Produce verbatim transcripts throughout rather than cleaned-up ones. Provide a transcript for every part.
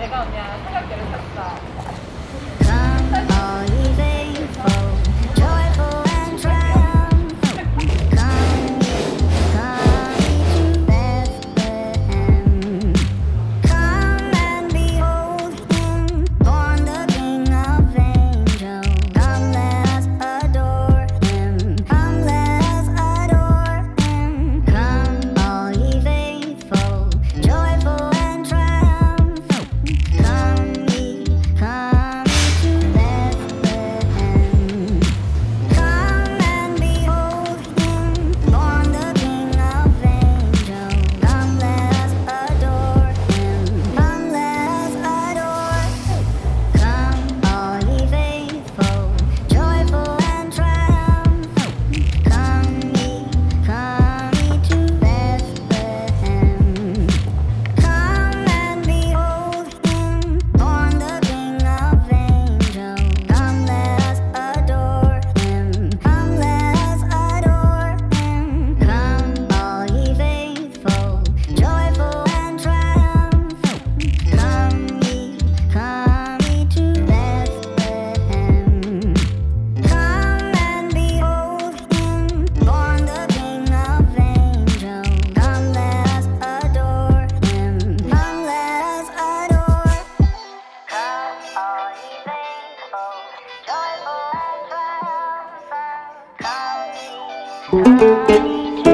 내가 언니야 삼각대를 샀어. Come all ye faithful, joyful and triumphant. Come ye, come ye to Bethlehem. Come and behold him, born the King of angels. Come let us adore him, come let us adore him. Come all ye faithful, joyful and triumphant. Come ye, come ye to Bethlehem. Come and behold him, born the King of angels. Come let us adore him, come let us adore him. Come all ye faithful, joyful and triumphant. Come ye, come ye to Bethlehem. Come and behold him, born the King of angels. Come let us adore him, come let us adore him. Come all ye faithful, joyful and triumphant. Come ye, come ye to Bethlehem. Come and behold him, born the King of angels. Come let us adore him, come let us adore. Come all ye faithful, joyful and triumphant. Come ye, come ye to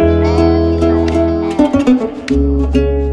Bethlehem.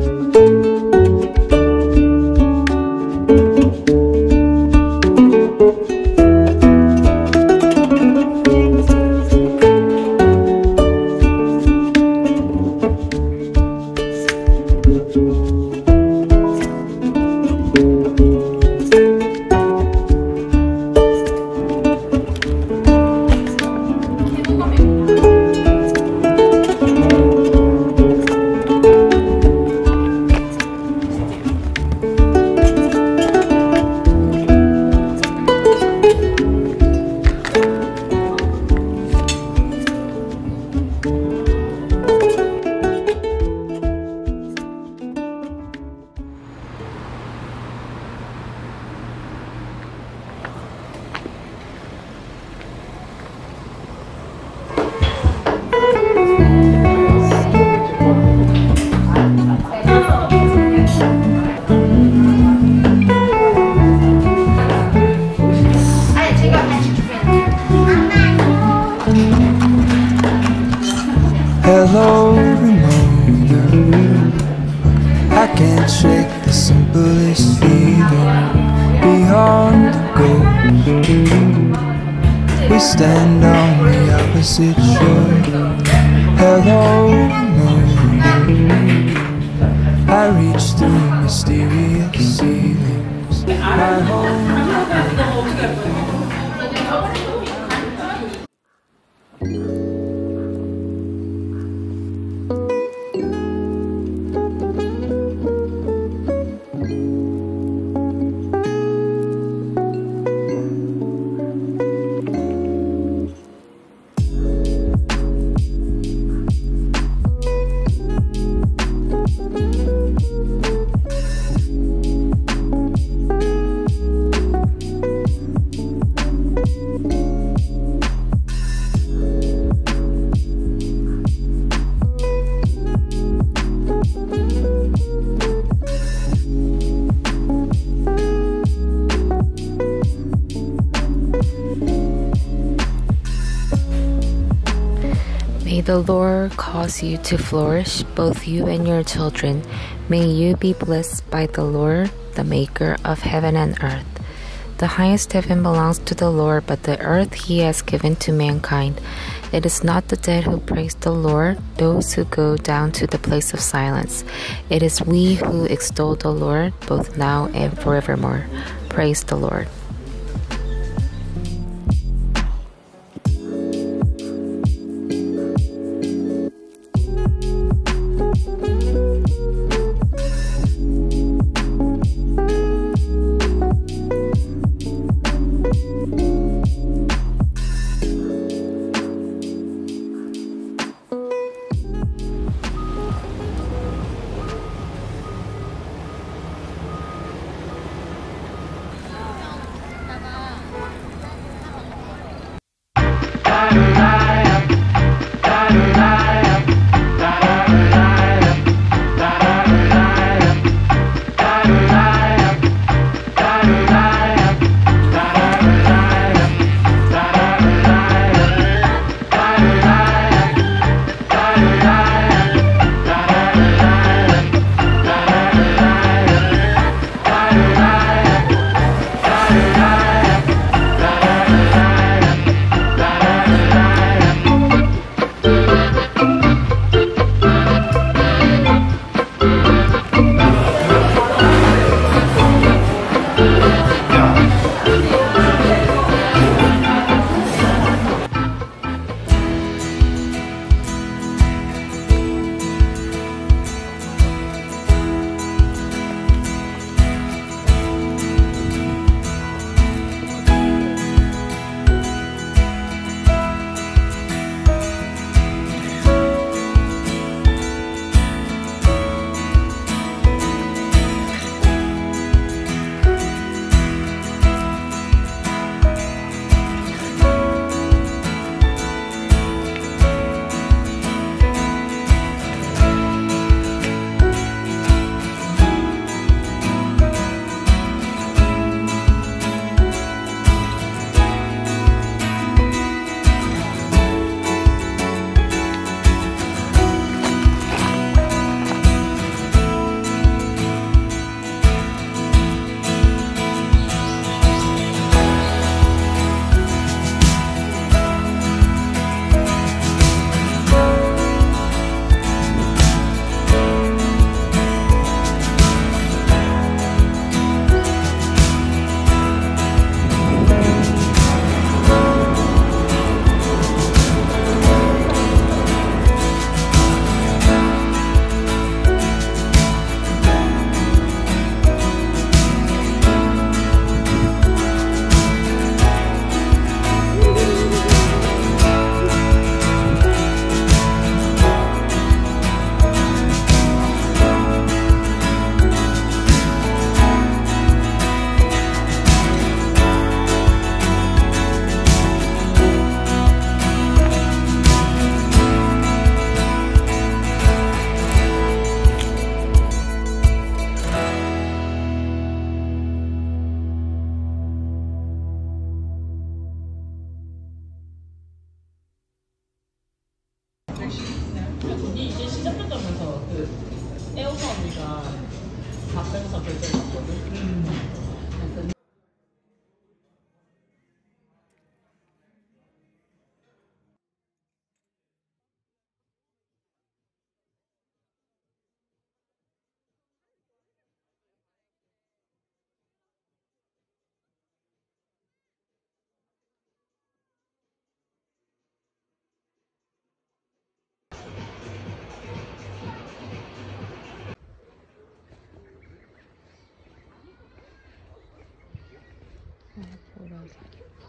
Hello, reminder. I can't shake the simplest feeling beyond the goal. We stand on the opposite shore. Hello, reminder. I reach through mysterious ceilings. My home. May the Lord cause you to flourish, both you and your children. May you be blessed by the Lord, the maker of heaven and earth. The highest heaven belongs to the Lord, but the earth he has given to mankind. It is not the dead who praise the Lord, those who go down to the place of silence. It is we who extol the Lord, both now and forevermore. Praise the Lord. 셰프점에서 그 애호가 언니가 밥에서 결제했거든. 음. 보라색.